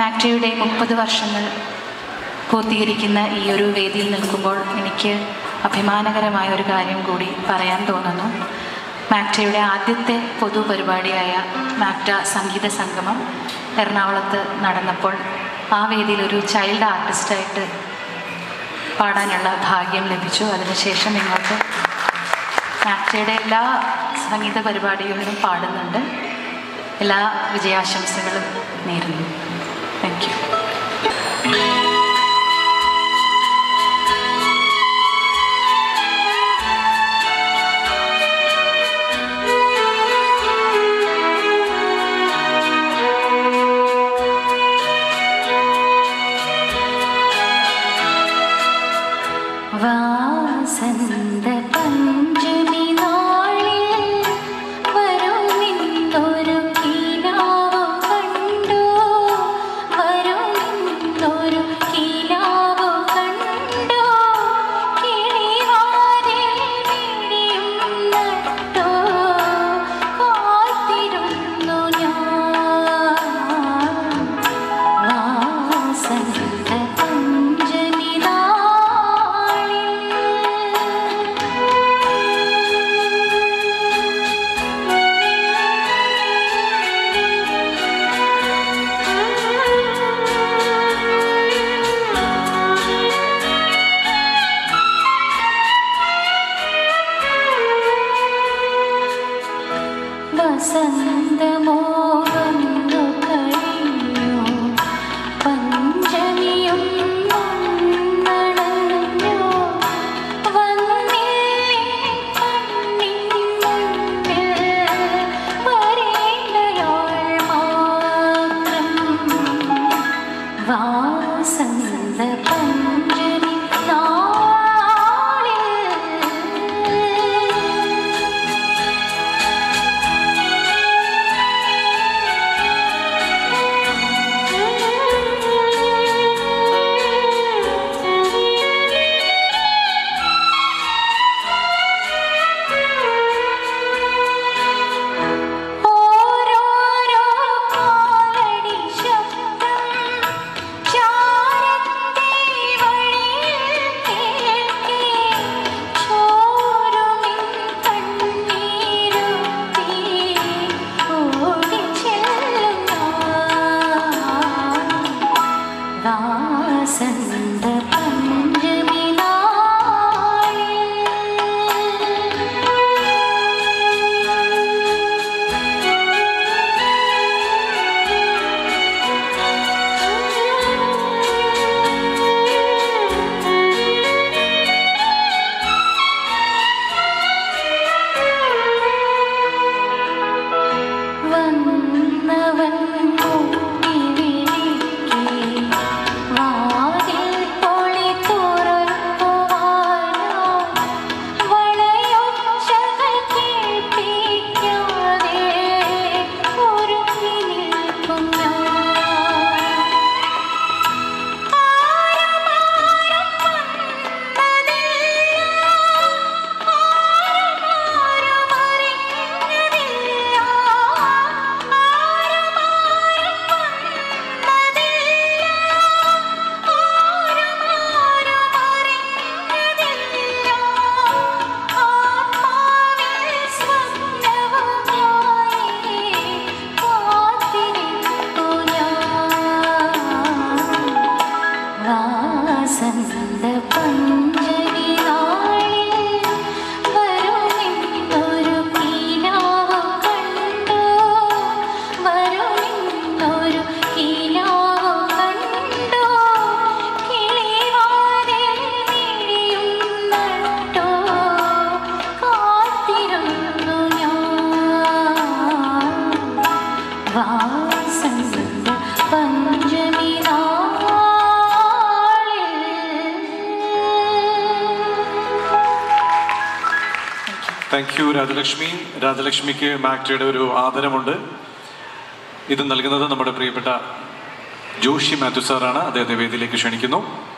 മാക്ടയുടെ 30 വർഷങ്ങൾ പൂർത്തീകരിക്കുന്ന ഈ ഒരു വേദിയിൽ നിൽക്കുമ്പോൾ എനിക്ക് അഭിമാനകരമായ ഒരു കാര്യം കൂടി പറയാൻ തോന്നുന്നു. മാക്ടയുടെ ആദ്യത്തെ പൊതുപരിപാടിയായ മാക്ട സംഗീത സംഗമം എറണാകുളത്ത് നടന്നപ്പോൾ ആ വേദിയിൽ ഒരു ചൈൽഡ് ആർട്ടിസ്റ്റായിട്ട് പാടാനുള്ള ഭാഗ്യം ലഭിച്ചു. അതിനുശേഷം ഇങ്ങോട്ട് മാക്ടയുടെ എല്ലാ സംഗീത പരിപാടികളിലും പാടുന്നുണ്ട്. എല്ലാ വിജയാശംസകളും നേരുന്നു. Thank you. വാസന്ത പഞ്ചമി നാളിൽ വരുമെന്നൊരു കിനാവ് കണ്ടു, വരുമെന്നൊരു കിനാവ് കണ്ടു, കിളിവാതിൽ മിഴിയും നട്ടു കാത്തിരുന്നു ഞാൻ. വാസന്ത പഞ്ചമി വസന്തമോഹന്നു കഴിഞ്ഞു, പഞ്ചമിയും വന്നണഞ്ഞു, വന്നില്ലേ കണ്ണിൻ മുന്നിൽ വരേണ്ടയാൾ മാത്രം. വാസന്ത പഞ്ചമി വസന്ത പഞ്ചമി വന്നവൻ വസന്ത പഞ്ചമി നാളിൽ വരുമെന്നൊരു കിനാവ് കണ്ടു, വരുമെന്നൊരു കിനാവ് കണ്ടു, കിളിവാതിൽ മിഴിയും നട്ടു കാത്തിരുന്നു ഞാൻ. Vasantha Panchami thank you Rajalakshmi. രാജലക്ഷ്മിക്ക് മാക്ടയുടെ ഒരു ആദരമുണ്ട്. ഇത് നൽകുന്നത് നമ്മുടെ പ്രിയപ്പെട്ട ജോഷി മാത്യു സാറാണ്. അദ്ദേഹത്തെ വേദിയിലേക്ക് ക്ഷണിക്കുന്നു.